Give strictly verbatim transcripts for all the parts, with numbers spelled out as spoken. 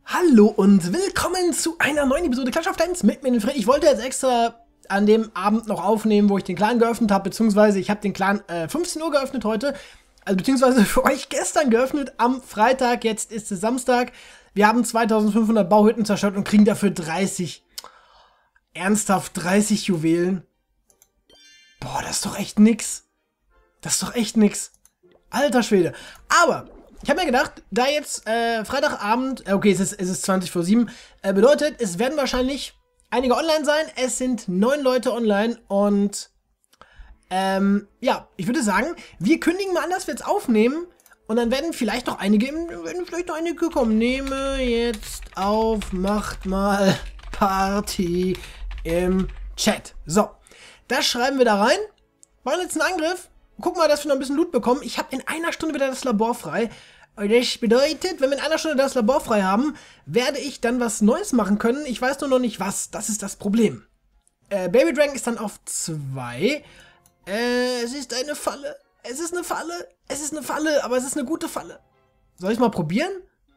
Hallo und willkommen zu einer neuen Episode Clash of Clans mit mir, Fred. Ich wollte jetzt extra an dem Abend noch aufnehmen, wo ich den Clan geöffnet habe, beziehungsweise ich habe den Clan äh, fünfzehn Uhr geöffnet heute, also beziehungsweise für euch gestern geöffnet am Freitag, jetzt ist es Samstag. Wir haben zweitausendfünfhundert Bauhütten zerstört und kriegen dafür dreißig. Ernsthaft, dreißig Juwelen? Boah, das ist doch echt nix. Das ist doch echt nix. Alter Schwede. Aber ich habe mir gedacht, da jetzt äh, Freitagabend, äh, okay, es ist, es ist zwanzig vor sieben, äh, bedeutet, es werden wahrscheinlich einige online sein. Es sind neun Leute online und ähm, ja, ich würde sagen, wir kündigen mal an, dass wir jetzt aufnehmen und dann werden vielleicht noch einige, werden vielleicht noch einige kommen. Nehme jetzt auf, macht mal Party im Chat. So, das schreiben wir da rein. Machen jetzt einen Angriff. Guck mal, dass wir noch ein bisschen Loot bekommen. Ich habe in einer Stunde wieder das Labor frei. Das bedeutet, wenn wir in einer Stunde das Labor frei haben, werde ich dann was Neues machen können. Ich weiß nur noch nicht was. Das ist das Problem. Äh, Baby Dragon ist dann auf zwei. Äh, es ist eine Falle. Es ist eine Falle. Es ist eine Falle, aber es ist eine gute Falle. Soll ich mal probieren?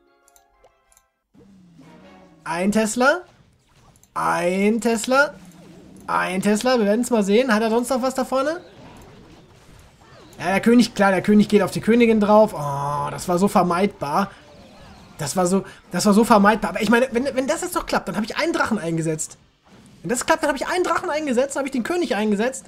Ein Tesla. Ein Tesla. Ein Tesla. Wir werden es mal sehen. Hat er sonst noch was da vorne? Ja, der König, klar, der König geht auf die Königin drauf. Oh, das war so vermeidbar. Das war so, das war so vermeidbar. Aber ich meine, wenn, wenn das jetzt noch klappt, dann habe ich einen Drachen eingesetzt. Wenn das klappt, dann habe ich einen Drachen eingesetzt, dann habe ich den König eingesetzt.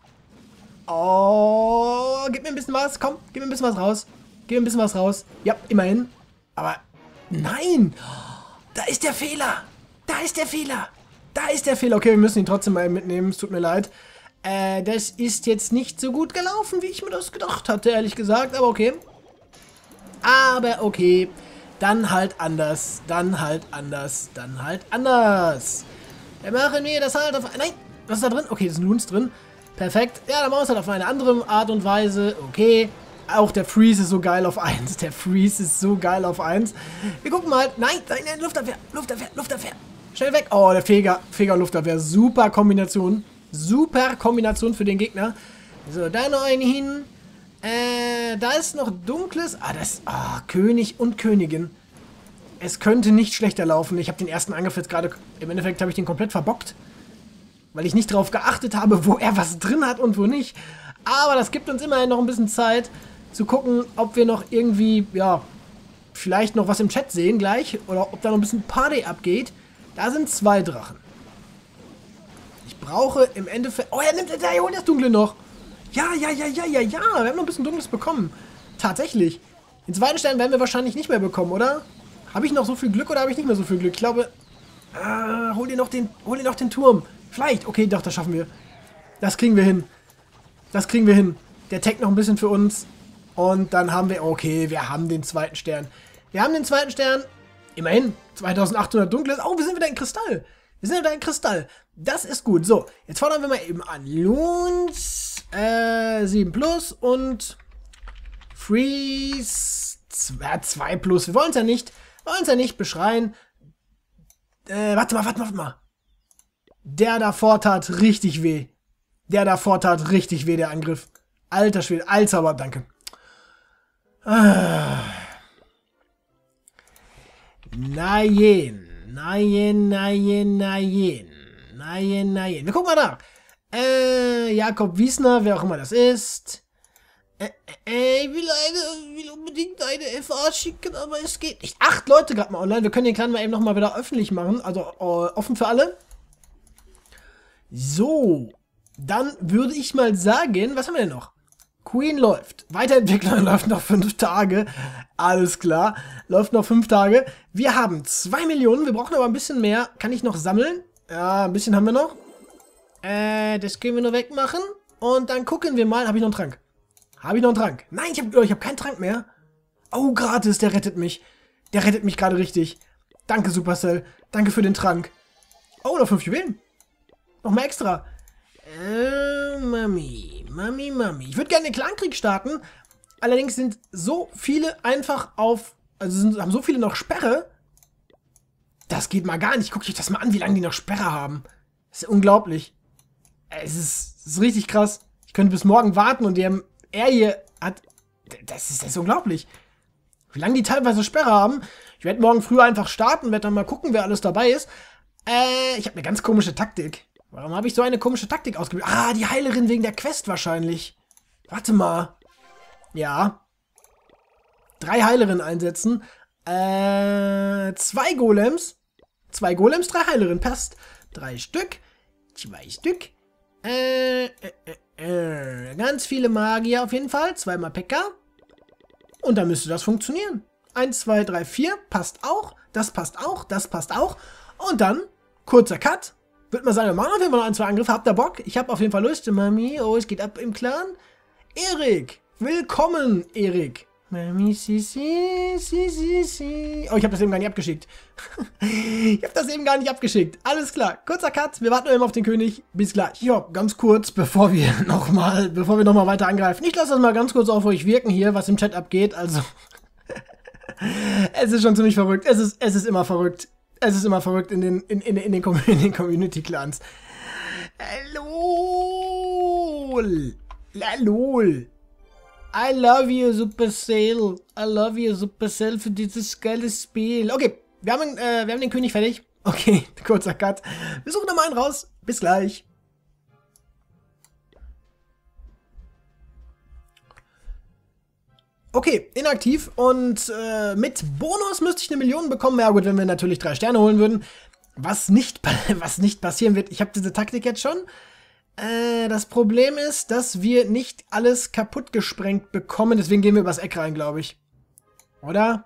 Oh, gib mir ein bisschen was. Komm, gib mir ein bisschen was raus. Gib mir ein bisschen was raus. Ja, immerhin. Aber nein. Da ist der Fehler. Da ist der Fehler. Da ist der Fehler. Okay, wir müssen ihn trotzdem mal mitnehmen. Es tut mir leid. Äh, das ist jetzt nicht so gut gelaufen, wie ich mir das gedacht hatte, ehrlich gesagt. Aber okay. Aber okay. Dann halt anders. Dann halt anders. Dann halt anders. Dann machen wir das halt auf... Nein, was ist da drin? Okay, da sind Loons drin. Perfekt. Ja, dann machen wir es halt auf eine andere Art und Weise. Okay. Auch der Freeze ist so geil auf eins. Der Freeze ist so geil auf eins. Wir gucken mal. Nein, nein, nein, Luftabwehr. Luftabwehr, Luftabwehr. Schnell weg. Oh, der Feger. Feger Luftabwehr. Super Kombination. Super Kombination für den Gegner. So, da noch einen hin. Äh, da ist noch dunkles. Ah, das ist... Ah, König und Königin. Es könnte nicht schlechter laufen. Ich habe den ersten Angriff jetzt gerade... Im Endeffekt habe ich den komplett verbockt. Weil ich nicht darauf geachtet habe, wo er was drin hat und wo nicht. Aber das gibt uns immerhin noch ein bisschen Zeit, zu gucken, ob wir noch irgendwie, ja, vielleicht noch was im Chat sehen gleich. Oder ob da noch ein bisschen Party abgeht. Da sind zwei Drachen. Ich brauche im Endeffekt... Oh, er nimmt... Er holt das Dunkle noch. Ja, ja, ja, ja, ja, ja. Wir haben noch ein bisschen Dunkles bekommen. Tatsächlich. Den zweiten Stern werden wir wahrscheinlich nicht mehr bekommen, oder? Habe ich noch so viel Glück oder habe ich nicht mehr so viel Glück? Ich glaube... Ah, hol dir noch den... Hol dir noch den Turm. Vielleicht. Okay, doch, das schaffen wir. Das kriegen wir hin. Das kriegen wir hin. Der tankt noch ein bisschen für uns. Und dann haben wir... Okay, wir haben den zweiten Stern. Wir haben den zweiten Stern. Immerhin. zweitausendachthundert Dunkles. Oh, wir sind wieder in Kristall. Wir sind wieder in Kristall. Das ist gut. So, jetzt fordern wir mal eben an. Loons äh, sieben plus und Freeze zwei plus. Wir wollen es ja nicht. Wir wollen es ja nicht beschreien. Äh, warte mal, warte mal, warte mal. Der davor tat richtig weh. Der davor tat richtig weh, der Angriff. Alter Schwede. Allzauber, danke. Ah. Nein. Nein, nein, nein. Nein, nein. Wir gucken mal nach. Äh, Jakob Wiesner, wer auch immer das ist. Äh, äh, ich will, eine, will unbedingt eine F A schicken, aber es geht nicht. Acht Leute gerade mal online. Wir können den Clan mal eben nochmal wieder öffentlich machen. Also äh, offen für alle. So. Dann würde ich mal sagen, was haben wir denn noch? Queen läuft. Weiterentwicklung läuft noch fünf Tage. Alles klar. Läuft noch fünf Tage. Wir haben zwei Millionen. Wir brauchen aber ein bisschen mehr. Kann ich noch sammeln? Ja, ein bisschen haben wir noch. Äh, das können wir nur wegmachen. Und dann gucken wir mal. Habe ich noch einen Trank? Habe ich noch einen Trank? Nein, ich habe ich hab keinen Trank mehr. Oh, gratis. Der rettet mich. Der rettet mich gerade richtig. Danke, Supercell. Danke für den Trank. Oh, noch fünf Juwelen. Noch mal extra. Äh, Mami. Mami, Mami. Ich würde gerne den Clankrieg starten. Allerdings sind so viele einfach auf... Also sind, haben so viele noch Sperre. Das geht mal gar nicht. Guckt euch das mal an, wie lange die noch Sperre haben. Das ist unglaublich. Es ist, es ist richtig krass. Ich könnte bis morgen warten und der, er hier hat... Das ist, das ist unglaublich. Wie lange die teilweise Sperre haben. Ich werde morgen früh einfach starten, werde dann mal gucken, wer alles dabei ist. Äh, ich habe eine ganz komische Taktik. Warum habe ich so eine komische Taktik ausgebildet? Ah, die Heilerin wegen der Quest wahrscheinlich. Warte mal. Ja. Drei Heilerinnen einsetzen. Äh, zwei Golems. Zwei Golems, drei Heilerinnen. Passt. Drei Stück. Zwei Stück. Äh, äh, äh, äh. Ganz viele Magier auf jeden Fall. Zweimal P K. Und dann müsste das funktionieren. Eins, zwei, drei, vier. Passt auch. Das passt auch. Das passt auch. Und dann, kurzer Cut. Würde man sagen, wir machen auf jeden Fall noch ein, zwei Angriffe. Habt ihr Bock? Ich habe auf jeden Fall Lust. Mami, oh, es geht ab im Clan. Erik. Willkommen, Erik. Mami, si, si, si, si, si. Oh, ich habe das eben gar nicht abgeschickt. Ich habe das eben gar nicht abgeschickt. Alles klar. Kurzer Cut. Wir warten nur immer auf den König. Bis gleich. Ja, ganz kurz, bevor wir nochmal, bevor wir nochmal weiter angreifen. Ich lasse das mal ganz kurz auf euch wirken hier, was im Chat abgeht. Also, es ist schon ziemlich verrückt. Es ist, es ist immer verrückt. Es ist immer verrückt in den, in, in, in den, in den Community-Clans. LOL. LOL. I love you, Supercell. I love you, Supercell, für dieses geile Spiel. Okay, wir haben, äh, wir haben den König fertig. Okay, kurzer Cut. Wir suchen nochmal einen raus. Bis gleich. Okay, inaktiv und äh, mit Bonus müsste ich eine Million bekommen. Ja gut, wenn wir natürlich drei Sterne holen würden. Was nicht, was nicht passieren wird. Ich habe diese Taktik jetzt schon. Äh, das Problem ist, dass wir nicht alles kaputt gesprengt bekommen. Deswegen gehen wir übers Eck rein, glaube ich. Oder?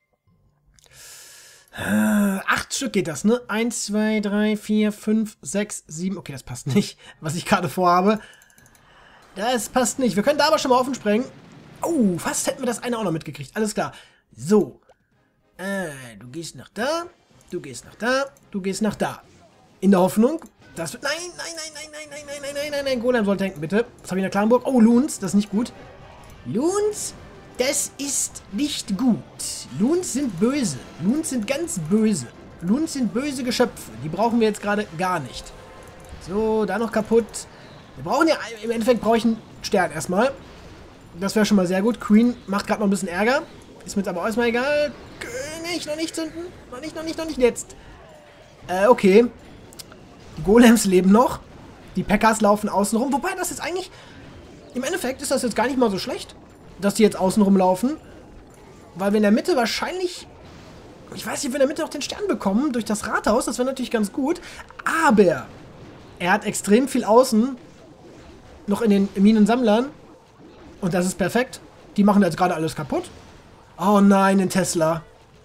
Äh, acht Stück geht das, ne? Eins, zwei, drei, vier, fünf, sechs, sieben. Okay, das passt nicht, was ich gerade vorhabe. Das passt nicht. Wir können da aber schon mal offen sprengen. Oh, fast hätten wir das eine auch noch mitgekriegt. Alles klar. So. Äh, du gehst nach da. Du gehst nach da. Du gehst nach da. In der Hoffnung, das wird... Nein, nein, nein, nein, nein, nein, nein, nein, nein, nein, nein. Golem soll tanken, bitte. Was habe ich in der Klarenburg? Oh, Loons. Das ist nicht gut. Loons, das ist nicht gut. Loons sind böse. Loons sind ganz böse. Loons sind böse Geschöpfe. Die brauchen wir jetzt gerade gar nicht. So, da noch kaputt. Wir brauchen ja... Im Endeffekt brauche ich einen Stern erstmal. Das wäre schon mal sehr gut. Queen macht gerade noch ein bisschen Ärger. Ist mir jetzt aber erstmal egal. König, noch nicht zünden. Noch nicht, noch nicht, noch nicht jetzt. Äh, okay. Die Golems leben noch. Die Pekkas laufen außen rum. Wobei das jetzt eigentlich... Im Endeffekt ist das jetzt gar nicht mal so schlecht, dass die jetzt außen rumlaufen. Weil wir in der Mitte wahrscheinlich... Ich weiß nicht, ob wir in der Mitte noch den Stern bekommen. Durch das Rathaus. Das wäre natürlich ganz gut. Aber... Er hat extrem viel außen. Noch in den Minensammlern. Und das ist perfekt. Die machen jetzt gerade alles kaputt. Oh nein, ein Tesla.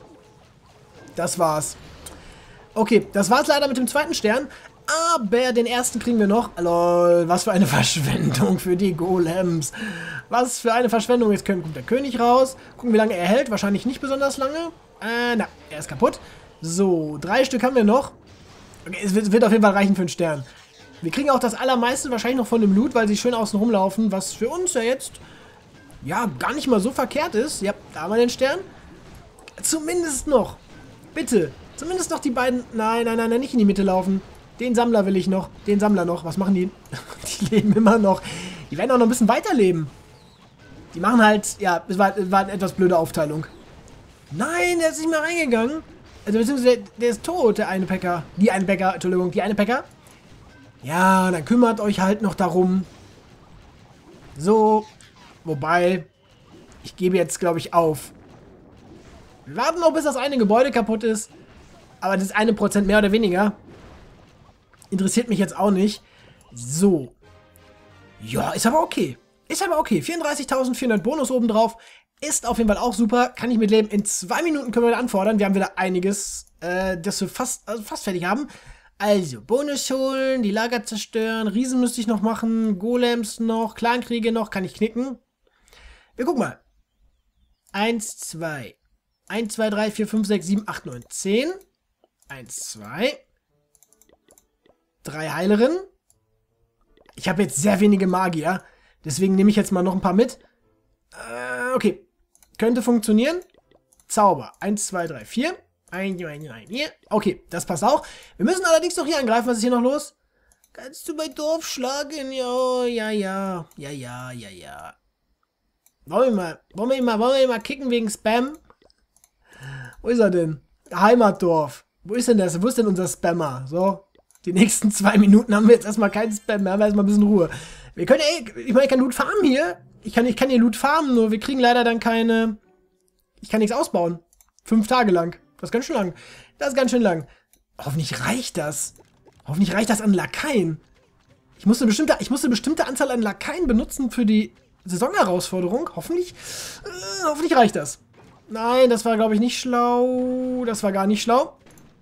Das war's. Okay, das war's leider mit dem zweiten Stern. Aber den ersten kriegen wir noch. Lol, was für eine Verschwendung für die Golems. Was für eine Verschwendung. Jetzt kommt der König raus. Gucken, wie lange er hält. Wahrscheinlich nicht besonders lange. Äh, na, er ist kaputt. So, drei Stück haben wir noch. Okay, es wird, wird auf jeden Fall reichen für einen Stern. Wir kriegen auch das allermeiste wahrscheinlich noch von dem Loot, weil sie schön außen rumlaufen, was für uns ja jetzt, ja, gar nicht mal so verkehrt ist. Ja, da haben wir den Stern. Zumindest noch. Bitte. Zumindest noch die beiden. Nein, nein, nein, nein, nicht in die Mitte laufen. Den Sammler will ich noch. Den Sammler noch. Was machen die? Die leben immer noch. Die werden auch noch ein bisschen weiterleben. Die machen halt, ja, es war, es war eine etwas blöde Aufteilung. Nein, der ist nicht mehr reingegangen. Also, beziehungsweise, der, der ist tot, der eine Päcker. Die eine Päcker, Entschuldigung, die eine Päcker. Ja, dann kümmert euch halt noch darum. So. Wobei, ich gebe jetzt, glaube ich, auf. Wir warten noch, bis das eine Gebäude kaputt ist. Aber das eine Prozent mehr oder weniger interessiert mich jetzt auch nicht. So. Ja, ist aber okay. Ist aber okay. vierunddreißigtausendvierhundert Bonus obendrauf. Ist auf jeden Fall auch super. Kann ich mitleben. In zwei Minuten können wir wieder anfordern. Wir haben wieder einiges, äh, das wir fast, also fast fertig haben. Also, Bonus holen, die Lager zerstören, Riesen müsste ich noch machen, Golems noch, Clankriege noch, kann ich knicken. Wir gucken mal. eins, zwei. eins, zwei, drei, vier, fünf, sechs, sieben, acht, neun, zehn. eins, zwei. Drei Heilerinnen. Ich habe jetzt sehr wenige Magier, deswegen nehme ich jetzt mal noch ein paar mit. Äh, okay. Könnte funktionieren. Zauber. eins, zwei, drei, vier. Ein, ein, ein, hier. Okay, das passt auch. Wir müssen allerdings noch hier angreifen. Was ist hier noch los? Kannst du mein Dorf schlagen? Ja, ja, ja. Ja, ja, ja, ja. Wollen wir mal, wollen wir mal, wollen wir mal kicken wegen Spam? Wo ist er denn? Heimatdorf. Wo ist denn das? Wo ist denn unser Spammer? So, die nächsten zwei Minuten haben wir jetzt erstmal keinen Spam mehr, haben wir erstmal ein bisschen Ruhe. Wir können, ey, ich meine, ich kann Loot farmen hier. Ich kann, ich kann hier Loot farmen, nur wir kriegen leider dann keine... Ich kann nichts ausbauen. Fünf Tage lang. Das ist ganz schön lang. Das ist ganz schön lang. Hoffentlich reicht das. Hoffentlich reicht das an Lakaien. Ich muss eine bestimmte, ich muss eine bestimmte Anzahl an Lakaien benutzen für die Saisonherausforderung. Hoffentlich, äh, hoffentlich reicht das. Nein, das war, glaube ich, nicht schlau. Das war gar nicht schlau.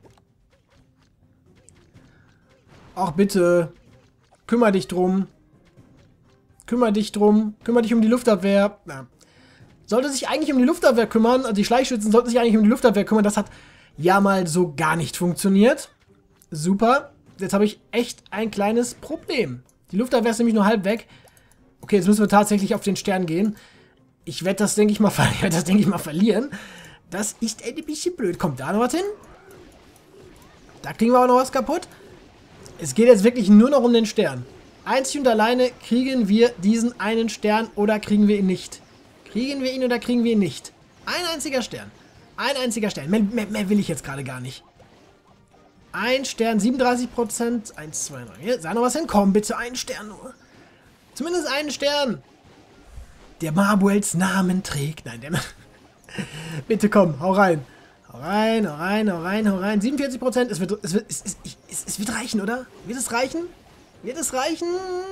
Ach, bitte. Kümmer dich drum. Kümmer dich drum. Kümmer dich um die Luftabwehr. Na. Sollte sich eigentlich um die Luftabwehr kümmern. Also die Schleichschützen sollten sich eigentlich um die Luftabwehr kümmern. Das hat ja mal so gar nicht funktioniert. Super. Jetzt habe ich echt ein kleines Problem. Die Luftabwehr ist nämlich nur halb weg. Okay, jetzt müssen wir tatsächlich auf den Stern gehen. Ich werde das, denke ich, mal ver- das, denke ich, mal verlieren. Das ist ein bisschen blöd. Kommt da noch was hin? Da kriegen wir aber noch was kaputt. Es geht jetzt wirklich nur noch um den Stern. Einzig und alleine kriegen wir diesen einen Stern oder kriegen wir ihn nicht. Kriegen wir ihn oder kriegen wir ihn nicht? Ein einziger Stern. Ein einziger Stern. Mehr, mehr, mehr will ich jetzt gerade gar nicht. Ein Stern, siebenunddreißig Prozent. Eins, zwei, drei. Hier, sei noch was hin. Komm, bitte einen Stern nur. Zumindest einen Stern. Der Marbuels Namen trägt. Nein, der... Bitte komm, hau rein. Hau rein, hau rein, hau rein, hau rein. siebenundvierzig Prozent. Es wird, es, wird, es, es, es, es wird reichen, oder? Wird es reichen? Wird es reichen?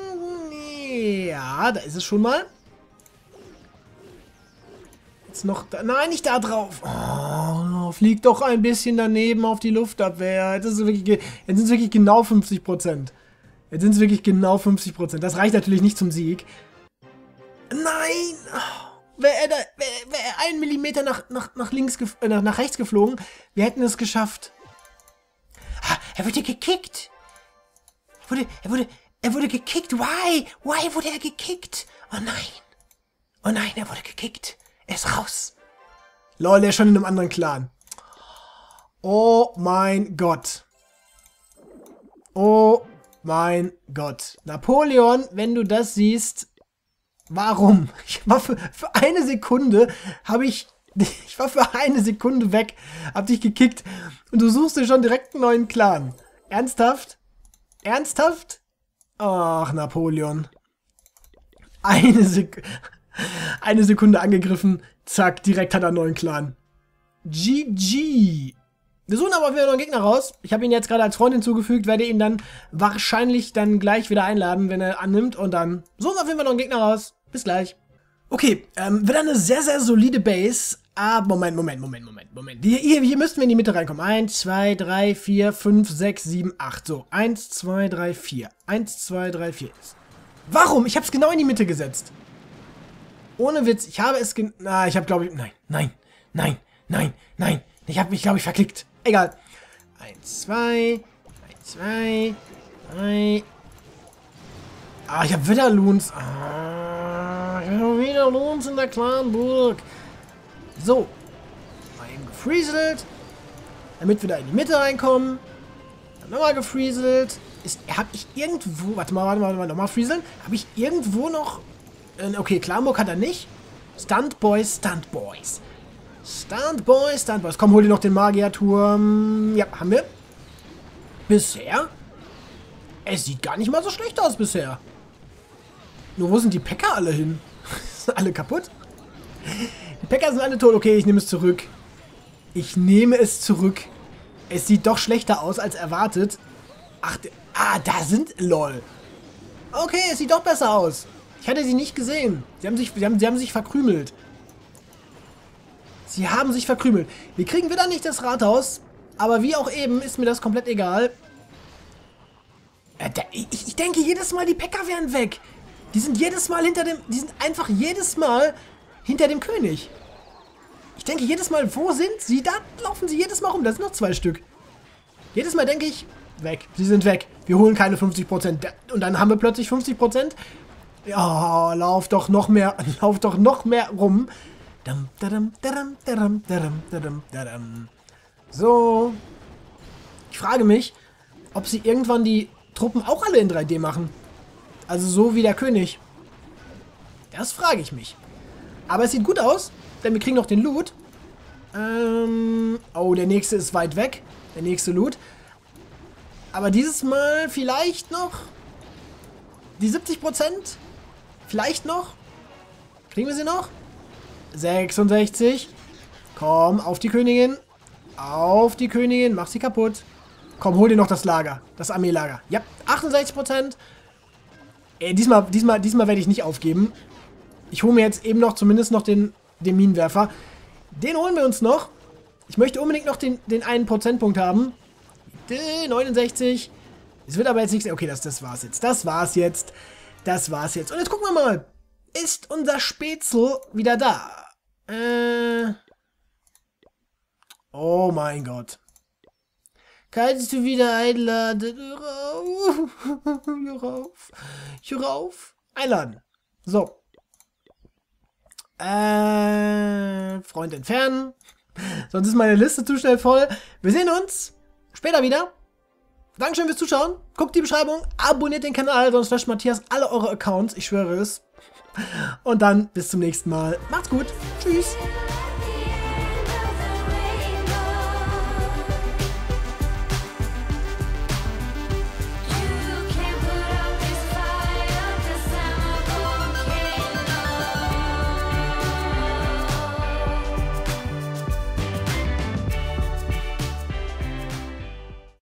Ja, da ist es schon mal. Jetzt noch da. Nein, nicht da drauf. Oh, fliegt doch ein bisschen daneben auf die Luftabwehr. Jetzt, ist es wirklich, jetzt sind es wirklich genau fünfzig Prozent. Jetzt sind es wirklich genau fünfzig Prozent. Das reicht natürlich nicht zum Sieg. Nein! Wäre er, da, wär, wär er einen Millimeter nach, nach, nach, links äh, nach, nach rechts geflogen, wir hätten es geschafft. Ah, er wurde gekickt. Er wurde, er wurde, er wurde gekickt. Why? Why wurde er gekickt? Oh nein. Oh nein, er wurde gekickt. Er ist raus. Lol, er ist schon in einem anderen Clan. Oh mein Gott. Oh mein Gott. Napoleon, wenn du das siehst, warum? Ich war für, für eine Sekunde, habe ich, ich war für eine Sekunde weg, hab dich gekickt und du suchst dir schon direkt einen neuen Clan. Ernsthaft? Ernsthaft? Ach, Napoleon. Eine Sekunde. Eine Sekunde angegriffen, zack, direkt hat er einen neuen Clan. G G. Wir suchen aber wieder noch einen Gegner raus. Ich habe ihn jetzt gerade als Freund hinzugefügt, werde ihn dann wahrscheinlich dann gleich wieder einladen, wenn er annimmt. Und dann suchen wir auf jeden Fall noch einen Gegner raus. Bis gleich. Okay, ähm, wieder eine sehr, sehr solide Base. Ah, Moment, Moment, Moment, Moment, Moment. Hier, hier, hier müssten wir in die Mitte reinkommen. eins, zwei, drei, vier, fünf, sechs, sieben, acht. So, eins, zwei, drei, vier. eins, zwei, drei, vier. Warum? Ich habe es genau in die Mitte gesetzt. Ohne Witz, ich habe es gen... Na, ich habe, glaube ich... Nein, nein, nein, nein, nein. Ich habe mich, glaube ich, verklickt. Egal. Eins, zwei, eins, zwei, drei. Ah, ich habe wieder Loons. Ah, ich habe wieder Loons in der Clanburg. So. Mal gefrieselt. Damit wir da in die Mitte reinkommen. Dann nochmal gefrieselt. Ist, habe ich irgendwo... Warte mal, warte mal, warte mal. Nochmal frieseln. Habe ich irgendwo noch... Okay, Clanburg hat er nicht. Stuntboys, Stuntboys. Stuntboys, Stuntboys. Komm, hol dir noch den Magierturm. Ja, haben wir. Bisher. Es sieht gar nicht mal so schlecht aus bisher. Nur wo sind die Packer alle hin? Sind alle kaputt? Die Packer sind alle tot. Okay, ich nehme es zurück. Ich nehme es zurück. Es sieht doch schlechter aus als erwartet. Ach, ah, da sind... Lol. Okay, es sieht doch besser aus. Ich hatte sie nicht gesehen. Sie haben sich, sie haben, sie haben sich verkrümelt. Sie haben sich verkrümelt. Wir kriegen wieder nicht das Rathaus. Aber wie auch eben, ist mir das komplett egal. Äh, da, ich, ich denke jedes Mal, die Packer wären weg. Die sind jedes Mal hinter dem... Die sind einfach jedes Mal hinter dem König. Ich denke jedes Mal, wo sind sie? Da laufen sie jedes Mal rum. Da sind noch zwei Stück. Jedes Mal denke ich, weg. Sie sind weg. Wir holen keine fünfzig Prozent. Und dann haben wir plötzlich fünfzig Prozent. Ja, lauf doch noch mehr, lauf doch noch mehr rum. So. Ich frage mich, ob sie irgendwann die Truppen auch alle in drei D machen. Also so wie der König. Das frage ich mich. Aber es sieht gut aus, denn wir kriegen noch den Loot. Ähm, oh, der nächste ist weit weg. Der nächste Loot. Aber dieses Mal vielleicht noch die siebzig Prozent. Vielleicht noch. Kriegen wir sie noch? sechsundsechzig. Komm, auf die Königin. Auf die Königin. Mach sie kaputt. Komm, hol dir noch das Lager. Das Armeelager. Ja, achtundsechzig Prozent. Ey, diesmal, diesmal, diesmal werde ich nicht aufgeben. Ich hole mir jetzt eben noch zumindest noch den, den Minenwerfer. Den holen wir uns noch. Ich möchte unbedingt noch den, den einen Prozentpunkt haben. neunundsechzig. Es wird aber jetzt nichts. Okay, das, das war's jetzt. Das war's jetzt. Das war's jetzt. Und jetzt gucken wir mal. Ist unser Spätzl wieder da? Äh. Oh mein Gott. Kannst du wieder einladen? Hör auf. Hör auf. Hör auf. Einladen. So. Äh. Freund entfernen. Sonst ist meine Liste zu schnell voll. Wir sehen uns später wieder. Dankeschön fürs Zuschauen. Guckt die Beschreibung. Abonniert den Kanal, sonst löscht Matthias alle eure Accounts. Ich schwöre es. Und dann bis zum nächsten Mal. Macht's gut. Tschüss.